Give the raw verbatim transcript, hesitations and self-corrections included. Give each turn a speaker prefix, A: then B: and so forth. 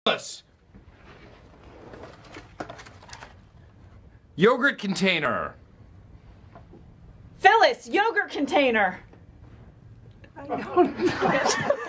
A: Phyllis. Yogurt container.
B: Phyllis, yogurt container. I don't know.